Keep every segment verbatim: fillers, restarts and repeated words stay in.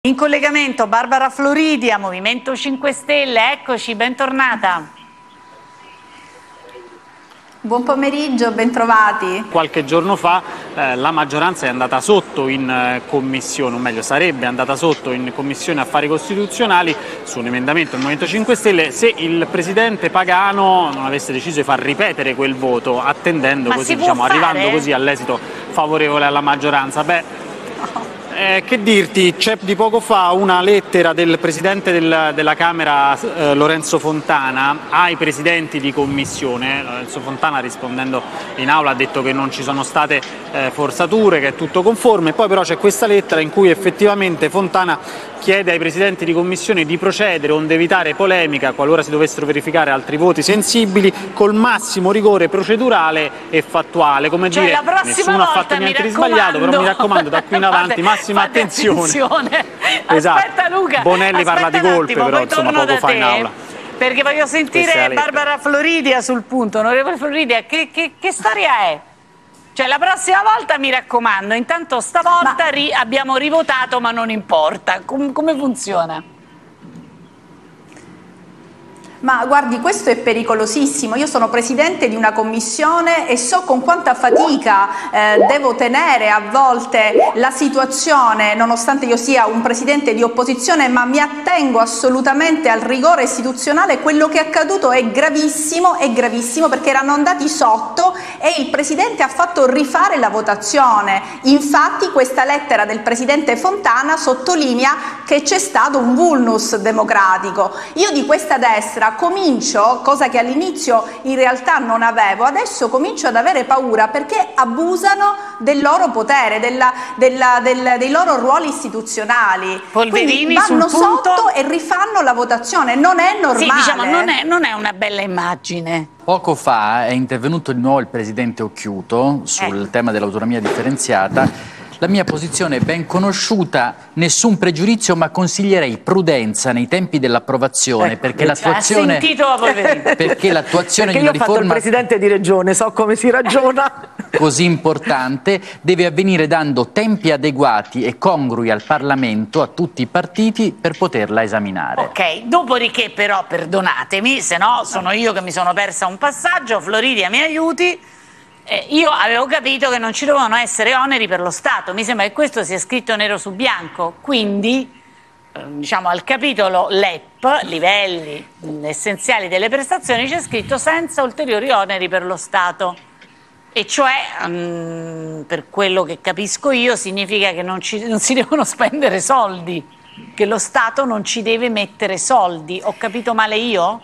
In collegamento Barbara Floridia, Movimento cinque Stelle, eccoci, bentornata. Buon pomeriggio, bentrovati. Qualche giorno fa eh, la maggioranza è andata sotto in eh, commissione, o meglio sarebbe andata sotto in commissione affari costituzionali su un emendamento del Movimento cinque Stelle se il presidente Pagano non avesse deciso di far ripetere quel voto, attendendo Ma così, diciamo, fare? arrivando così all'esito favorevole alla maggioranza. Beh, Eh, che dirti, c'è di poco fa una lettera del Presidente del, della Camera eh, Lorenzo Fontana ai Presidenti di Commissione. Lorenzo Fontana, rispondendo in aula, ha detto che non ci sono state eh, forzature, che è tutto conforme. Poi però c'è questa lettera in cui effettivamente Fontana chiede ai Presidenti di Commissione di procedere onde evitare polemica qualora si dovessero verificare altri voti sensibili col massimo rigore procedurale e fattuale, come cioè, dire, nessuno ha fatto niente di sbagliato, però mi raccomando da qui in avanti massima Fate attenzione. attenzione. Esatto. Aspetta Luca, Bonelli aspetta parla di colpe, attimo, però insomma poco fa in aula. Perché voglio sentire Barbara Floridia sul punto. Onorevole Floridia, che, che, che storia è? Cioè la prossima volta mi raccomando, intanto stavolta ma... ri abbiamo rivotato ma non importa. Com come funziona? Ma guardi, questo è pericolosissimo. Io sono presidente di una commissione e so con quanta fatica eh, devo tenere a volte la situazione, nonostante io sia un presidente di opposizione, ma mi attengo assolutamente al rigore istituzionale. Quello che è accaduto è gravissimo, è gravissimo perché erano andati sotto e il presidente ha fatto rifare la votazione. Infatti questa lettera del presidente Fontana sottolinea che c'è stato un vulnus democratico. Io di questa destra comincio, cosa che all'inizio in realtà non avevo, adesso comincio ad avere paura perché abusano del loro potere, della, della, del, dei loro ruoli istituzionali. Polverini, quindi vanno sul punto... sotto e rifanno la votazione, non è normale. Sì, diciamo, non è, non è una bella immagine. Poco fa è intervenuto di nuovo il presidente Occhiuto sul eh. tema dell'autonomia differenziata. La mia posizione è ben conosciuta, nessun pregiudizio, ma consiglierei prudenza nei tempi dell'approvazione, ecco, perché l'attuazione perché l'attuazione di una riforma, io ho fatto il presidente di regione, so come si ragiona, così importante deve avvenire dando tempi adeguati e congrui al Parlamento, a tutti i partiti, per poterla esaminare. Ok, dopodiché però, perdonatemi, se no sono io che mi sono persa un passaggio, Floridia mi aiuti. Eh, io avevo capito che non ci dovevano essere oneri per lo Stato, mi sembra che questo sia scritto nero su bianco, quindi eh, diciamo al capitolo L E P, livelli mh, essenziali delle prestazioni, c'è scritto senza ulteriori oneri per lo Stato, e cioè mh, per quello che capisco io significa che non, ci, non si devono spendere soldi, che lo Stato non ci deve mettere soldi. Ho capito male io?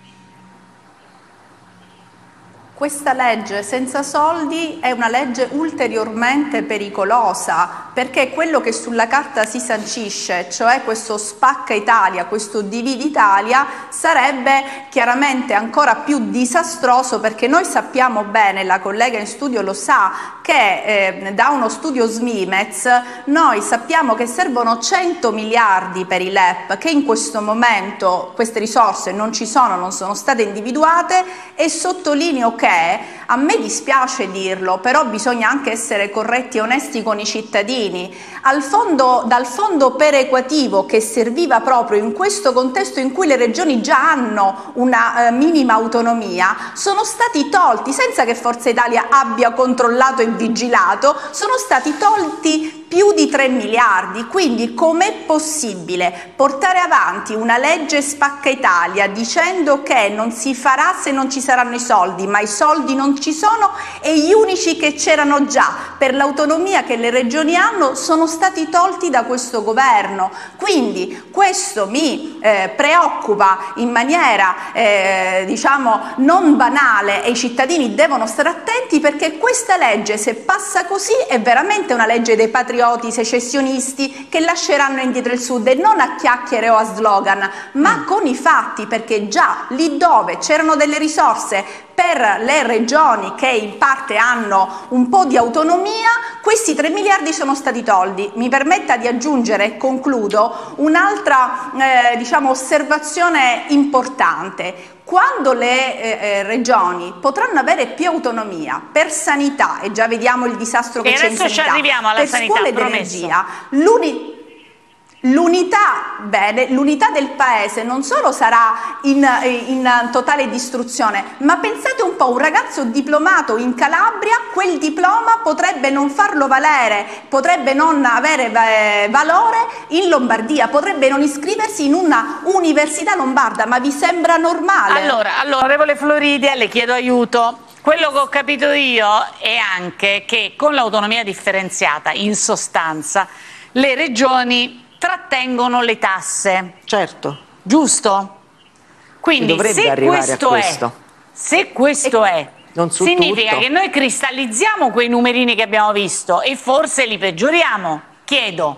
Questa legge senza soldi è una legge ulteriormente pericolosa, perché quello che sulla carta si sancisce, cioè questo spacca Italia, questo divide Italia, sarebbe chiaramente ancora più disastroso, perché noi sappiamo bene, la collega in studio lo sa, che eh, da uno studio Svimez noi sappiamo che servono cento miliardi per i L E P, che in questo momento queste risorse non ci sono, non sono state individuate, e sottolineo che a me dispiace dirlo, però bisogna anche essere corretti e onesti con i cittadini. Al fondo, dal fondo perequativo che serviva proprio in questo contesto in cui le regioni già hanno una eh, minima autonomia, sono stati tolti, senza che Forza Italia abbia controllato e vigilato, sono stati tolti più di tre miliardi. Quindi com'è possibile portare avanti una legge spacca Italia dicendo che non si farà se non ci saranno i soldi, ma i soldi non ci sono e gli unici che c'erano già per l'autonomia che le regioni hanno sono stati tolti da questo governo? Quindi questo mi eh, preoccupa in maniera eh, diciamo non banale, e i cittadini devono stare attenti, perché questa legge, se passa così, è veramente una legge dei patrioti secessionisti che lasceranno indietro il Sud, e non a chiacchiere o a slogan, ma mm. con i fatti, perché già lì dove c'erano delle risorse per le regioni che in parte hanno un po' di autonomia, questi tre miliardi sono stati tolti. Mi permetta di aggiungere, e concludo, un'altra eh, diciamo, osservazione importante. Quando le eh, eh, regioni potranno avere più autonomia per sanità, e già vediamo il disastro che c'è in sanità, ci arriviamo alla per sanità, scuole ed energia, l'unica L'unità, bene, l'unità del paese non solo sarà in, in totale distruzione, ma pensate un po', un ragazzo diplomato in Calabria, quel diploma potrebbe non farlo valere, potrebbe non avere eh, valore in Lombardia, potrebbe non iscriversi in una università lombarda, ma vi sembra normale? Allora, allora, onorevole Floridia, le chiedo aiuto. Quello che ho capito io è anche che con l'autonomia differenziata, in sostanza, le regioni trattengono le tasse. Certo. Giusto? Quindi se questo, questo. È, se questo è, non su significa tutto. che noi cristallizziamo quei numerini che abbiamo visto e forse li peggioriamo. Chiedo.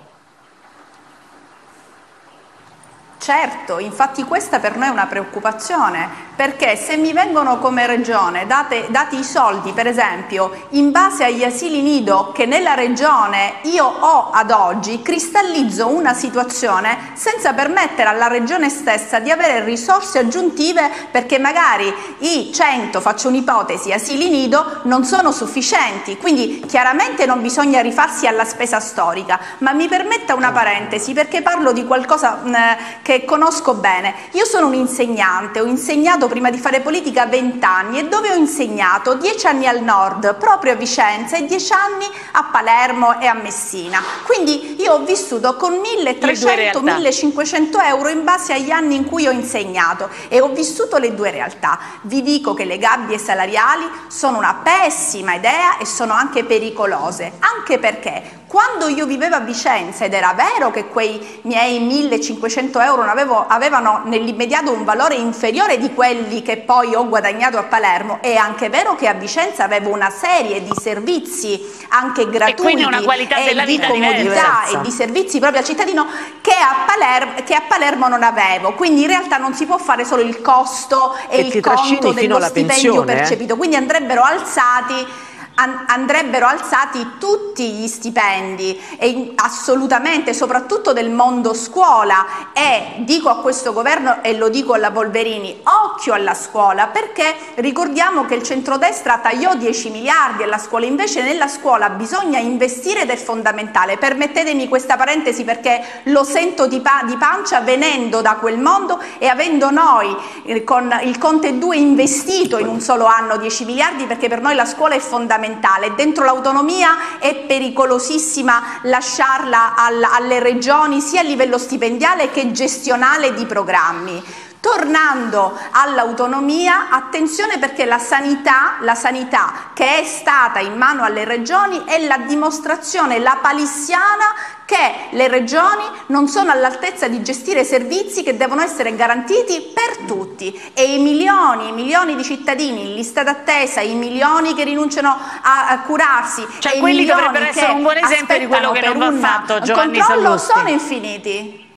Certo, infatti questa per noi è una preoccupazione, perché se mi vengono come regione date, dati i soldi, per esempio, in base agli asili nido che nella regione io ho ad oggi, cristallizzo una situazione senza permettere alla regione stessa di avere risorse aggiuntive, perché magari i cento, faccio un'ipotesi, asili nido non sono sufficienti, quindi chiaramente non bisogna rifarsi alla spesa storica, ma mi permetta una parentesi perché parlo di qualcosa eh, che conosco bene. Io sono un insegnante, ho insegnato prima di fare politica venti anni, e dove ho insegnato? dieci anni al nord, proprio a Vicenza, e dieci anni a Palermo e a Messina. Quindi io ho vissuto con milletrecento millecinquecento euro in base agli anni in cui ho insegnato, e ho vissuto le due realtà. Vi dico che le gabbie salariali sono una pessima idea e sono anche pericolose, anche perché quando io vivevo a Vicenza, ed era vero che quei miei millecinquecento euro non avevo, avevano nell'immediato un valore inferiore di quelli che poi ho guadagnato a Palermo, è anche vero che a Vicenza avevo una serie di servizi anche gratuiti, e quindi una qualità e della di vita comodità diversa, e di servizi proprio al cittadino che a, Palermo, che a Palermo non avevo. Quindi in realtà non si può fare solo il costo e, e il conto dello stipendio pensione, percepito, eh? quindi andrebbero alzati andrebbero alzati tutti gli stipendi, e assolutamente, soprattutto del mondo scuola. E dico a questo governo, e lo dico alla Polverini, occhio alla scuola, perché ricordiamo che il centrodestra tagliò dieci miliardi alla scuola, invece nella scuola bisogna investire ed è fondamentale. Permettetemi questa parentesi perché lo sento di, pa di pancia venendo da quel mondo e avendo noi eh, con il Conte due investito in un solo anno dieci miliardi, perché per noi la scuola è fondamentale. Dentro l'autonomia è pericolosissima lasciarla al, alle regioni sia a livello stipendiale che gestionale di programmi. Tornando all'autonomia, attenzione, perché la sanità, la sanità che è stata in mano alle regioni è la dimostrazione lapalissiana che le regioni non sono all'altezza di gestire servizi che devono essere garantiti per tutti, e i milioni, i milioni di cittadini in lista d'attesa, i milioni che rinunciano a, a curarsi, cioè e quelli i milioni dovrebbero essere un buon esempio di quello che non va fatto, Giovanni Sallusti, sono infiniti.